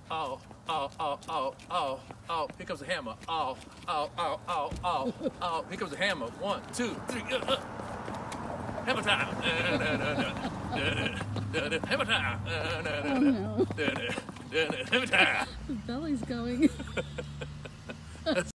oh, oh, oh, oh, oh, oh. Here comes the hammer. Oh, oh, oh, oh, oh, oh. Here comes the hammer. 1, 2, 3. Hammer time. Hammer time. Oh no. Hammer time. His belly's going.